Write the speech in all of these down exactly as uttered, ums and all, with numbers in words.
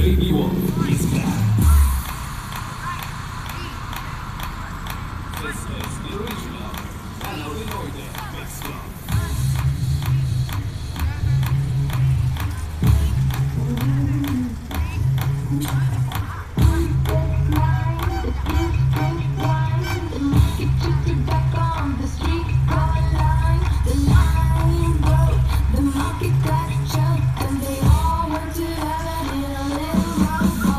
Baby Wolf is back. This is the original Analoid Mix Club. The market got choked and they all went to heaven in a little round.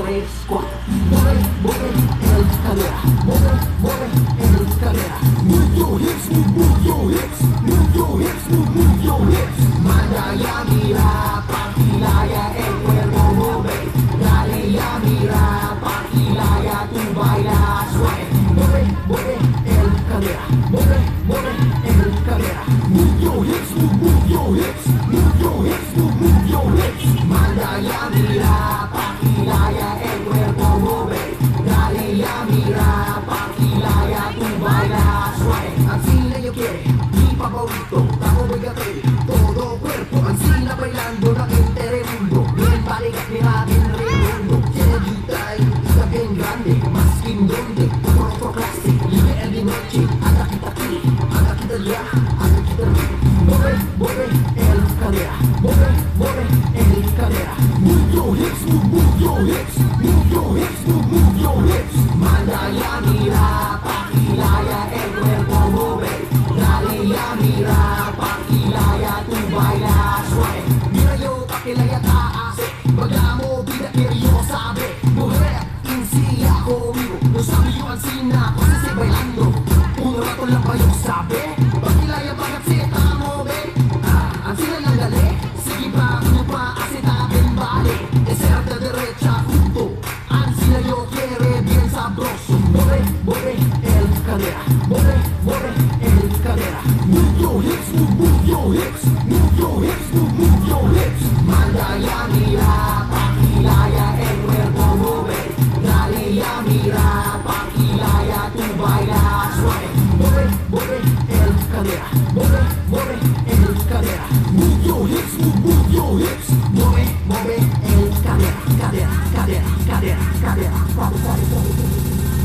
tres, cuatro. Mueve, mueve el cadera, mueve, mueve el cadera. Move your hips, move, move your hips, move your hips, move, move your hips. Manda ya mira, pakilaya el cuerpo mueve. Dale ya mira, pakilaya tu baila suave. Mueve, mueve el cadera, mueve, mueve el cadera. Move your hips, move, move your hips, move your hips, move, move your hips. Manda ya mira, pakilaya el cuerpo mueve. Dale ya mira, pakilaya tu baila suave. Así le yo quiere, mi favorito, taco bigate, todo cuerpo, así la bailando la gente del mundo. Bien valiga, mira bien redondo, tiene guitarra y está bien grande, más que en donde, por otro clase, libre el de noche, anda quita aquí, anda quita allá, anda quita aquí. Mueve, mueve el cadera, mueve, mueve el cadera. Move your hips, move, move your hips, move your hips, move, move your hips. Manda ya mira, pakilaya el cuerpo mueve. Dale ya mira, pakilaya tu baila suave. Mira yo, pakilaya taas, magamo vida quiero yo sabe. Mujer, inicia conmigo, no sabe yo ansina, pues estoy bailando. Un rato la pa' yo sabe, pakilaya pagat se tamove. Ah, ansina lang dali, sige pa, ano pa, asita bien vale. Ser de derecha junto, ansina yo quiere bien sabroso. Mueve, mueve el cadera, mueve, mueve el cadera. Move your hips, move, move your hips, move your hips, move, move your hips. Manda ya mira, pakilaya el cuerpo mueve. Dale ya mira, pakilaya tu baila suave. Mueve, mueve el cadera, mueve, mueve el cadera. Move your hips, move, move your hips, mueve, mueve el cadera, cadera, cadera, cadera, cadera. Suave, suave, suave.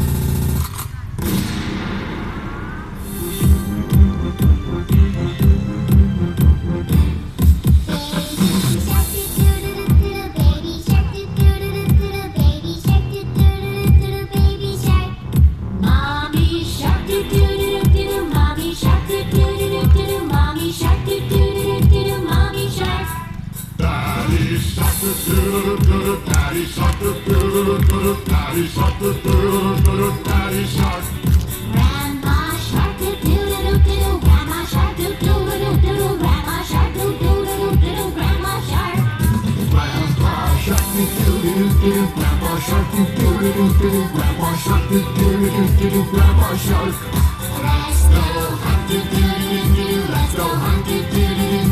Daddy shark, do do do do, daddy shark, do do do do, daddy shark. Grandma shark, do do do do, grandma shark, do do do do, grandma shark, do do do do, grandma shark. Grandpa shark, do do do do, grandpa shark, do do do do, grandpa shark, do do do do, grandpa shark. Let's go hunt, do do do do, let's go hunt, do do do do.